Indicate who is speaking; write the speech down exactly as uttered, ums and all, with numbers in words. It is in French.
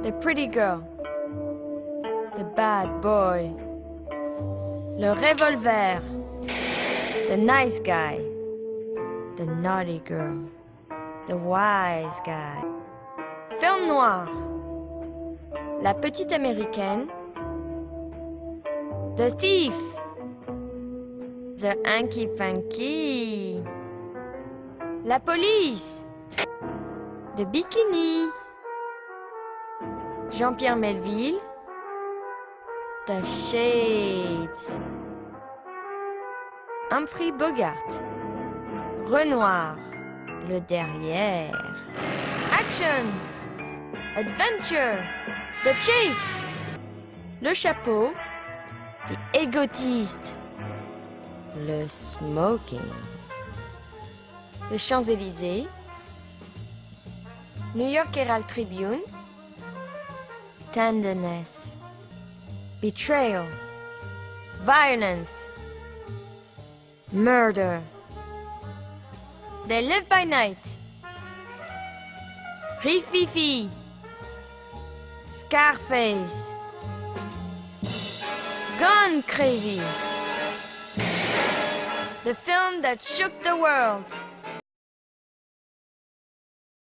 Speaker 1: The pretty girl. The bad boy. Le revolver. The nice guy. The naughty girl. The wise guy. Film noir. La petite américaine. The thief. The hanky-panky. La police. The bikini. Jean-Pierre Melville. The Shades. Humphrey Bogart. Renoir. Le derrière. Action. Adventure. The chase. Le chapeau. The égotiste. Le smoking. Le Champs-Élysées. New York Herald Tribune. Tenderness. Betrayal. Violence. Murder. They Live by Night. Rififi. Scarface. Gone Crazy. The film that shook the world.